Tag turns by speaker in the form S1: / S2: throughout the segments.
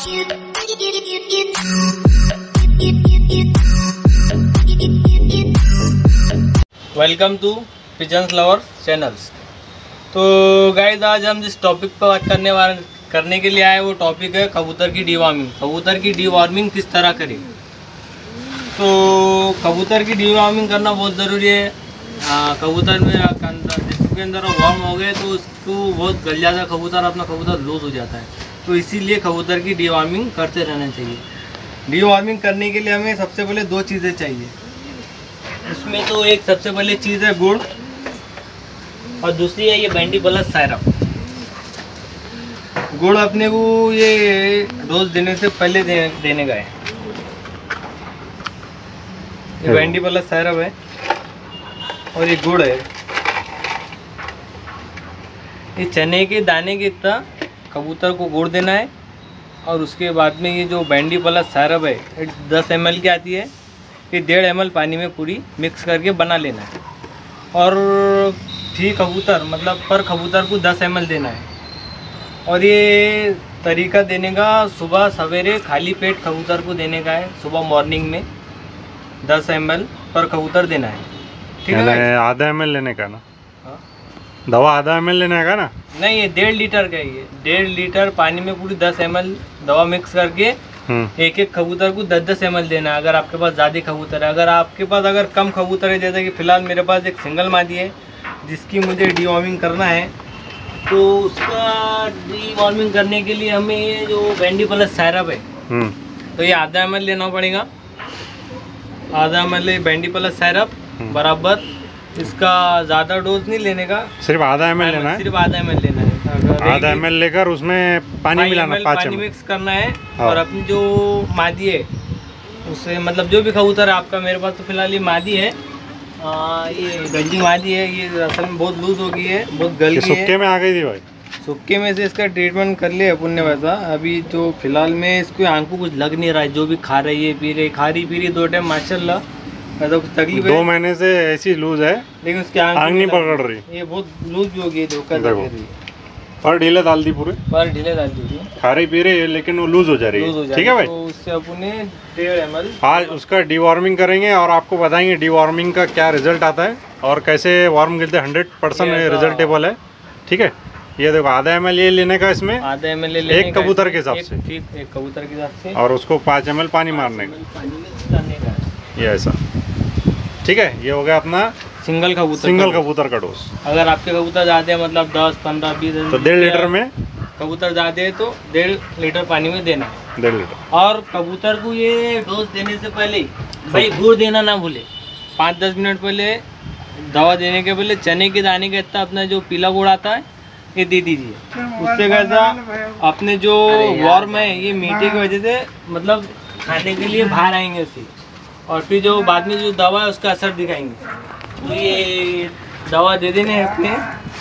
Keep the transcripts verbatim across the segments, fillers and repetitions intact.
S1: Welcome to pigeons lover channels. तो guys आज हम जिस टॉपिक पर बात करने वाले करने के लिए आए वो टॉपिक है कबूतर की डिवॉर्मिंग। कबूतर की डिवॉर्मिंग किस तरह करें। तो कबूतर की डिवॉर्मिंग करना बहुत ज़रूरी है। आ, कबूतर में अंदर जिसके अंदर वार्म हो गए तो उसको बहुत गल जाता है, कबूतर अपना कबूतर लूज हो जाता है। तो इसीलिए कबूतर की डिवॉर्मिंग करते रहना चाहिए। डिवॉर्मिंग करने के लिए हमें सबसे पहले दो चीज़ें चाहिए। उसमें तो एक सबसे पहले चीज़ है गुड़ और दूसरी है ये बैंडी प्लस सायरप। गुड़ अपने को ये डोज देने से पहले दे, देने का है। ये बैंडी प्लस सायरप है और ये गुड़ है। ये चने के दाने के इतना कबूतर को गुड़ देना है और उसके बाद में ये जो बैंडी प्लस सायरप है दस एम एल की आती है, ये डेढ़ एम एल पानी में पूरी मिक्स करके बना लेना है। और फी कबूतर मतलब पर कबूतर को दस एम एल देना है। और ये तरीका देने का सुबह सवेरे खाली पेट कबूतर को देने का है। सुबह मॉर्निंग में दस एम एल पर कबूतर देना है। ठीक है,
S2: आधा एम एल लेने का ना। हाँ? दवा आधा एम एल लेने का ना।
S1: नहीं, ये डेढ़ लीटर का है। ये डेढ़ लीटर पानी में पूरी दस एम एल दवा मिक्स करके एक एक कबूतर को दस दस एम एल देना है। अगर आपके पास ज़्यादा कबूतर है, अगर आपके पास अगर कम कबूतर है, जैसे कि फ़िलहाल मेरे पास एक सिंगल मादी है जिसकी मुझे डिवॉर्मिंग करना है, तो उसका डिवॉर्मिंग करने के लिए हमें ये जो बैंडी प्लस सायरप है तो ये आधा एम एल लेना पड़ेगा। आधा एम एल बैंडी प्लस सायरप बराबर। इसका ज़्यादा डोज नहीं लेने का,
S2: सिर्फ आधा एम एल लेना है।
S1: सिर्फ आधा एम एल लेना है।
S2: आधा एम एल लेकर उसमें पानी मिलाना,
S1: पानी मिक्स करना है। और अपनी जो मादी है उससे मतलब जो भी कबूतर है आपका, मेरे पास तो फिलहाल ये मादी है, आ, ये गंजी मादी है। ये असल में बहुत लूज हो गई है, बहुत गल गई है।
S2: सुक्के में आ गई थी भाई।
S1: सुक्के में से इसका ट्रीटमेंट कर लिया अपन ने वैसा। अभी तो फिलहाल में इसको आंख को कुछ लग नहीं रहा है। जो भी खा रही है पी रही खा रही पी रही दो टाइम माशाल्लाह, ऐसा कुछ तकलीफ है।
S2: दो महीने से ऐसी लूज है
S1: लेकिन उसकी आंख
S2: नहीं पकड़ रही।
S1: ये बहुत लूज भी हो गई, धोखा दे रही है।
S2: पर ढीले डाल दी, पूरे
S1: पर ढीले डाल दी,
S2: खा रही पी रही है लेकिन वो लूज हो जा रही है। ठीक है भाई,
S1: तो उससे अपने डेढ़ एम एल
S2: आज उसका डिवॉर्मिंग करेंगे और आपको बताएंगे डिवॉर्मिंग का क्या रिजल्ट आता है और कैसे वार्म गिरते हैं। हंड्रेड परसेंट रिजल्टेबल है। ठीक है, ये देखो आधा एम एल ये लेने का, इसमें
S1: आधा एम एल
S2: एक कबूतर के हिसाब से,
S1: एक कबूतर के हिसाब से,
S2: और उसको पाँच एम एल पानी मारने का, ये ऐसा। ठीक है, ये हो गया अपना
S1: सिंगल कबूतर
S2: सिंगल कबूतर का डोज।
S1: अगर आपके कबूतर ज़्यादा है मतलब दस पंद्रह बीस
S2: तो डेढ़ लीटर में,
S1: कबूतर ज़्यादा है तो डेढ़ लीटर पानी में देना है।
S2: डेढ़ लीटर।
S1: और कबूतर को ये डोज देने से पहले भाई गुड़ देना ना भूले। पाँच दस मिनट पहले दवा देने के पहले चने के दाने का इतना अपना जो पीला गुड़ आता है ये दे दीजिए। उससे कैसा अपने जो वार्म है ये मीठे की वजह से मतलब खाने के लिए बाहर आएंगे उससे, और फिर जो बाद में जो दवा है उसका असर दिखाएंगे। तो ये दवा दे देने अपने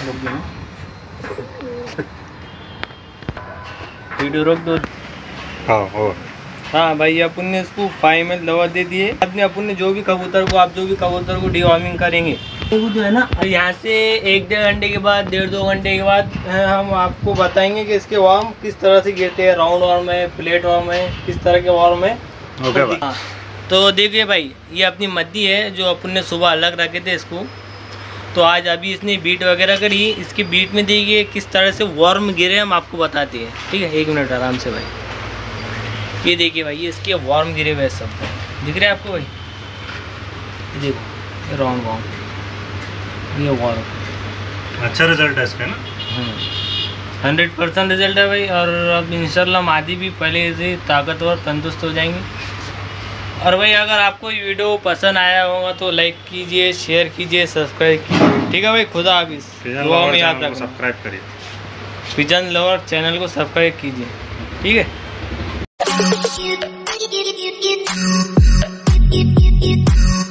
S1: वीडियो रोक दो।
S2: हाँ हो
S1: हाँ भाई, अपन ने इसको फाइव एम एल दवा दे दिए। बाद में अपन ने जो भी कबूतर को आप जो भी कबूतर को डिवॉर्मिंग करेंगे तो जो है ना, यहाँ से एक डेढ़ घंटे के बाद डेढ़ दो घंटे के बाद हम आपको बताएंगे कि इसके वार्म किस तरह से गिरते हैं। राउंड वार्म है, प्लेट वार्म है, किस तरह के वार्म है।
S2: ओके
S1: हाँ, तो देखिए भाई, ये अपनी मद्दी है जो अपन ने सुबह अलग रखे थे इसको। तो आज अभी इसने बीट वगैरह करी, इसकी बीट में देखिए किस तरह से वार्म गिरे हम आपको बताते हैं। ठीक है, एक मिनट आराम से भाई। ये देखिए भाई, ये इसके वार्म गिरे हुए सब दिख रहे हैं आपको भाई। ये देखो राउंड वार्म, ये वार्म
S2: अच्छा रिजल्ट है इसका ना।
S1: हंड्रेड परसेंट रिजल्ट है भाई। और अब इंशाल्लाह मादी भी पहले से ताकतवर तंदुरुस्त हो जाएंगी। और भाई अगर आपको ये वीडियो पसंद आया होगा तो लाइक कीजिए, शेयर कीजिए, सब्सक्राइब कीजिए। ठीक है भाई, खुदा हाफिज़। दुआ में याद रखना,
S2: सब्सक्राइब करिए।
S1: पिजन लवर चैनल को सब्सक्राइब कीजिए। ठीक है।